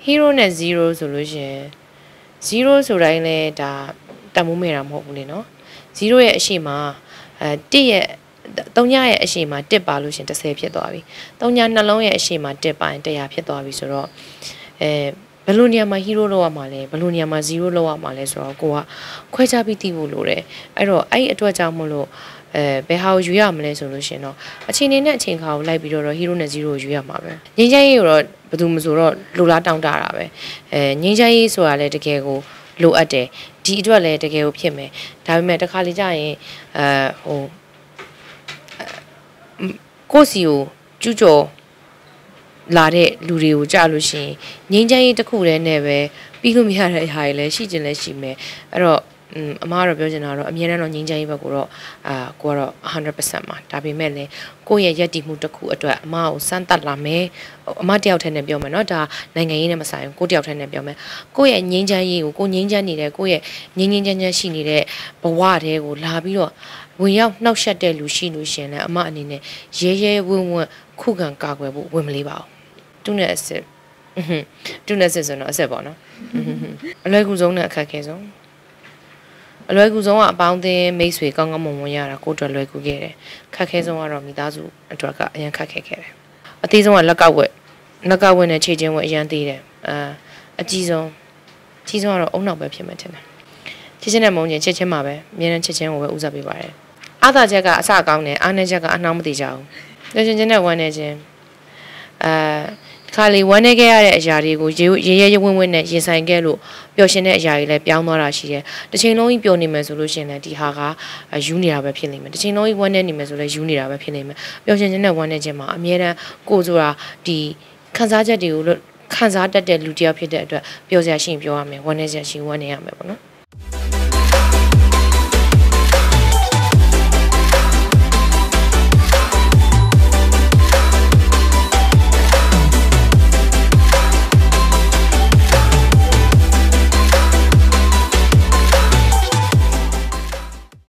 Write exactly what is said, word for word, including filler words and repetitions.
hero နဲ့ zero ဆိုလို့ရှိရင် zero ဆိုတိုင်းလဲဒါတမိုးမေတာမဟုတ်ဘူးလေနော် zero ရဲ့အရှိမအဲတစ်ရဲ့သုံးညရဲ့အရှိမတစ်ပါလို့ရှင်တစ်ဆယ်ဖြစ်သွားပြီသုံးညနှလုံးရဲ့အရှိမတစ်ပိုင်းတစ်ရာဖြစ်သွားပြီဆိုတော့အဲဘယ်လိုနေရာမှာ hero လောက်ရမှာလဲဘယ်လိုနေရာမှာ zero လောက်ရမှာလဲဆိုတော့ကိုကခွဲခြားပြီးသိဖို့လိုတယ်အဲ့တော့အဲ့ဒီအတွက်ကြောင့်မို့လို့အဲဘယ်ဟာကိုယူရမလဲဆိုလို့ရှင်တော့အချိန်နေနဲ့အချိန်ခါကိုလိုက်ပြီးတော့ hero နဲ့ zero ကိုယူရမှာပဲငင်းချမ်းရေးကိုတော့ဘယ်သူမှဆိုတော့လိုလားတောင်းတတာပဲအဲငင်းချမ်းရေးဆိုတာလည်းတကယ်ကိုလိုအပ်တယ်ဒီအတွက်လည်းတကယ်ကိုဖြစ်မယ်ဒါပေမဲ့တစ်ခါလေကြာရင်အဲဟိုကိုစီကိုကျူးကျော်လာတဲ့လူတွေကိုကြားလို့ရှိရင်ငင်းချမ်းရေးတစ်ခုတည်းနဲ့ပဲပြီးလို့မရတဲ့အရာတွေလည်းရှိကျင်လည်းရှိမယ်အဲ့တော့အမကတော့ပြောချင်တာတော့အမြဲတမ်းတော့ငင်းချမ်းရေးဘက်ကိုတော့အာကိုကတော့ one hundred percent ပါဒါပေမဲ့လည်းကိုယ့်ရဲ့ယက်တီမှုတစ်ခုအတွက်အမကိုစမ်းသပ်လာမယ်အမတယောက်တည်းနဲ့ပြောမယ်เนาะဒါနိုင်ငံရေးနဲ့မဆိုင်ဘူးကိုတယောက်တည်းနဲ့ပြောမယ်ကိုယ့်ရဲ့ငင်းချမ်းရေးကိုကိုငင်းချမ်းနေတဲ့ကိုယ့်ရဲ့ငင်းငင်းချမ်းချမ်းရှိနေတဲ့ဘဝတဲကိုလာပြီးတော့ဝင်ရောက်နှောက်ယှက်တဲ့လူရှိလို့ရှင်လဲအမအနေနဲ့ရဲရဲဝံ့ဝံ့ခုခံကာကွယ်ဖို့ဝင်မလေးပါဘူးသူနဲ့အစ်သူနဲ့စစ်ဆိုတော့အစ်ပေါ့နော်အလွယ်ကူဆုံးနဲ့အခက်ခဲဆုံးအလွယ်ကူဆုံးကအပေါင်းအသင်းမိတ်ဆွေကောင်းကောင်းမွန်မွန်ရတာကိုအတွက်လွယ်ကူခဲ့တယ်ခက်ခဲဆုံးကတော့မိသားစုအတွက်ကအရင်ခက်ခဲခဲ့တယ်အသေးဆုံးကလက်ကောက်ဝက်လက်ကောက်ဝက်နဲ့ခြေချင်းဝက်အရင်သေးတယ်အာအကြီးဆုံးအကြီးဆုံးကတော့အုံနောက်ပဲဖြစ်မှထင်တယ်ခြေချင်းနဲ့မုံချင်းချက်ချင်းမှာပဲအများနဲ့ချက်ချင်းကိုပဲဦးစားပေးပါတယ်အားသာချက်ကအစကောင်းတယ်အားနည်းချက်ကအနှောင်းမသိကြဘူးလက်ချင်းချင်းနဲ့ဝမ်းနေခြင်းအာခါလီဝမ်းနေခဲ့ရတဲ့အရာတွေကိုရေရဲရဲဝင်းဝင်းနဲ့ရင်ဆိုင်ခဲ့လို့ပျော်ရှင်တဲ့အရာတွေလည်းပြောင်းသွားတာရှိတယ်။တစ်ချိန်လုံးကြီးပျော်နေမယ်ဆိုလို့ရှိရင်လည်းဒီဟာကယူနေတာပဲဖြစ်နေမယ်။တစ်ချိန်လုံးကြီးဝမ်းနေနေမယ်ဆိုလည်းယူနေတာပဲဖြစ်နေမယ်။ပျော်ရှင်ခြင်းနဲ့ဝမ်းနေခြင်းမှာအမြဲတမ်းကိုဆိုတာဒီခံစားချက်တွေကိုခံစားတတ်တဲ့လူတစ်ယောက်ဖြစ်တဲ့အတွက်ပျော်စရာရှိရင်ပြောရမယ်ဝမ်းနေစရာရှိရင်ဝမ်းနေရမယ်ပေါ့နော်။